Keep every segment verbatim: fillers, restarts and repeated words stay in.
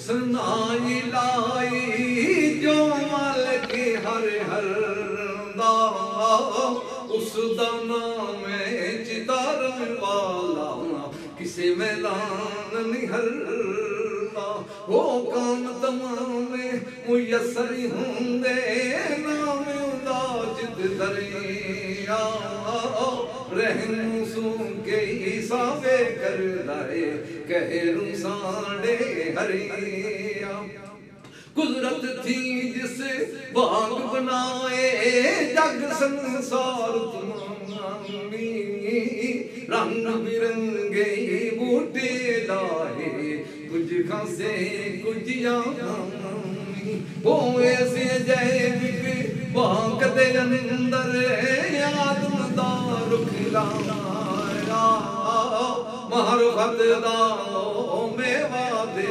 सुनाई लाई जो मालिक हर हर दा उस दा नाम चितारन वाला किसे मैदान निहरदा वो काम तमाम मुयसर होंदे नाम उदा जिद दरिया रहनु सुन के हिसाबे कर लाए कहरु सांडे हरिया कुदरत थी जिस बाग बनाए जग संसार तुम्हारी रंग बिरंगे बूटे लाए कुछ खासे कुछ यामी वो ऐसे जैविक बाग दे अंदर आदमदार खिलाया मारुफत दा मेवा दे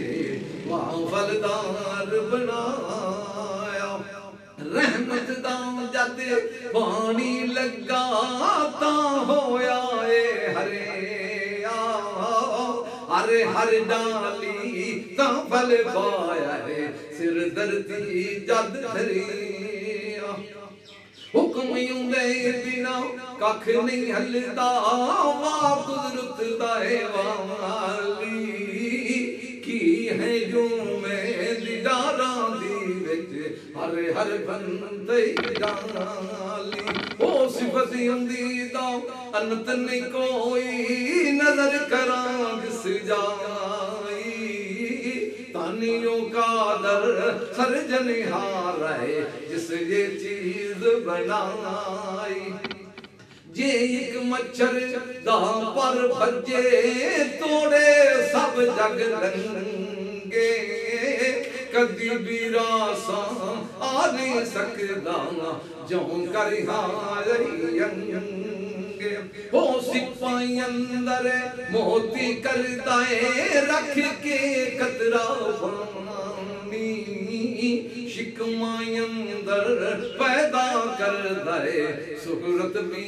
फलदार बनाया रहमत दा जद पानी लगा ता होया ए हरे हरे हर डाली ता फल पाया है सिर धरती जद धरिया हुक्म उंदे बिना कख नहीं हलदा वाह कुदरत दा वाली की है जो मैं दीदारा दी विच हर हर बंदे डाली ओ सिफत उंदी दा अनंत नहीं कोई नजर करा दिस जाई तानियों का दर सर्जन हार है जिस ये चीज बनाई जे एक मच्छर दा पर भजे तोड़े सब जग रंगे कदी भी रासा आ नहीं सकदा जो कर हारियंगे हो सिपाही अंदर मोती करदा है रख के कतरा पानी शिकमाई अंदर पैदा करदा है सुहरत भी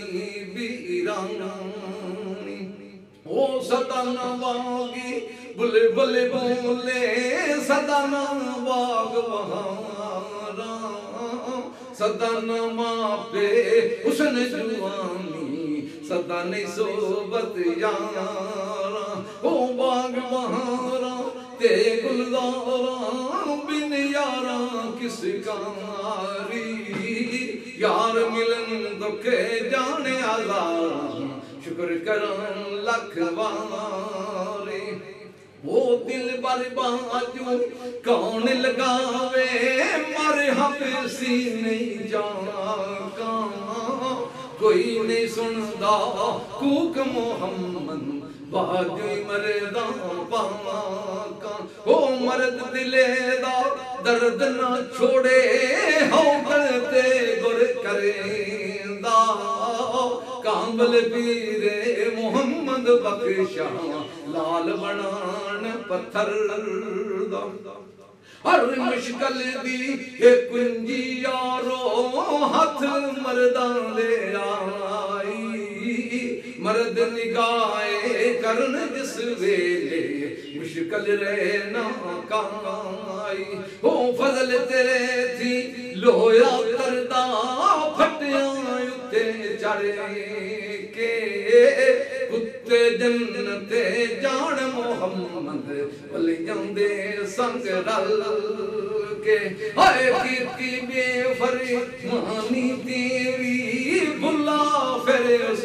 वीरानी ओ सदा नवागी बुले बुले बोले सदा नवाग बहारा सदा नमापे हुस्न जुवानी सदा नहीं सोबत यारा ओ बाग बहारा ते गुलजारा बिन यारा किस कारी यार मिलन दुखे जाने आज़ार शुक्र करन लख वारे वो दिल बर्बादू कौन लगावे मर हबसी नहीं जाका कोई नहीं सुनदा कूक मोहम्मद बाजू मरदा पाका ओ मर्द दिले दा दर्द ना छोड़े हो करते गुर करेंदा कांबल पीरे मोहम्मद बख्शा लाल बनान पत्थर दा हर मुश्किल दी एक कुंजी यारो हाथ मर्दा ले आई मर्द निगाहे करन जिस वेले मुश्किल रहना काई हो फजल तेरे थी लोया करदा फटिया उत्ते चढ़े के कुत्ते जन्नते जान मोहम्मद वली जांदे संग रल के हाय कीर्ति बेफरी मानी तेरी भुला फिर उस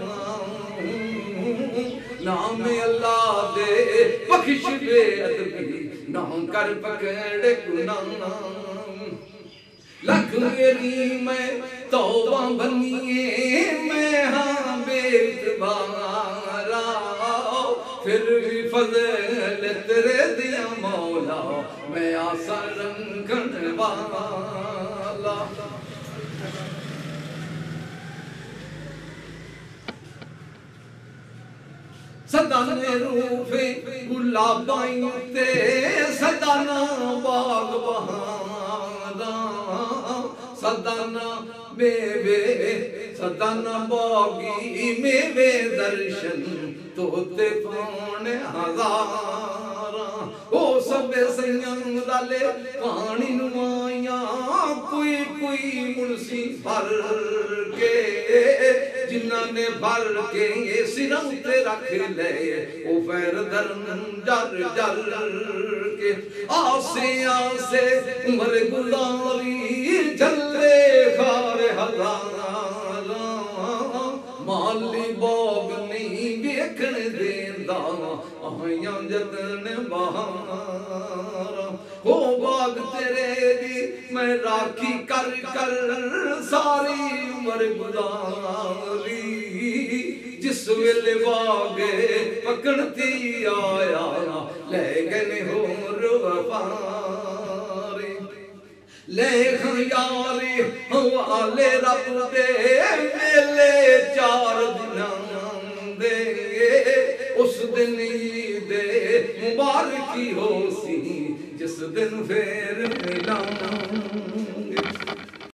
नाम अल्लाह दे बख्श बेअदबी नाम कर पकड़ गुनाह लख मेरी मैं तौबा बनिए मैं हाँ बेइतबारा फिर भी फजल तेरे दिया मौला मैं आसा रंगन वाला सदाने रूफे गुलाबाई ते सदाना बाग बहारा सदाना मेवे सदाना बागी मेवे दर्शन तोते पाने हजारा ओ सबे सैयां लाले पानी नुमाया कोई कोई मुनसी भर के जिन्ना ने भर के ये सिरों ते रख ले ओ पैर दरन जर जर के आसे आसे उम्र गुजारी झल्ले खार हजारा माली बाग नहीं देखण देंदा आया जतन बहारा हो बाग तेरे दी मैं राखी कर कर सारी उम्र गुजारी जिस वेले बाग पकड़ती आया ले गए होर वफारे ले यारे हवाले रब दे मेले चार दिन दे उस दिन दे मुबारकी हो सी जिस दिन फेर मिला